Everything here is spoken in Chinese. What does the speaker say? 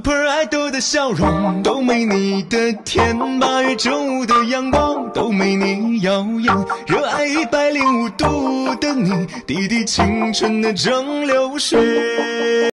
Super Idol 的笑容都没你的甜，8月正午的阳光都没你耀眼，热爱105度的你，滴滴青春的蒸馏水。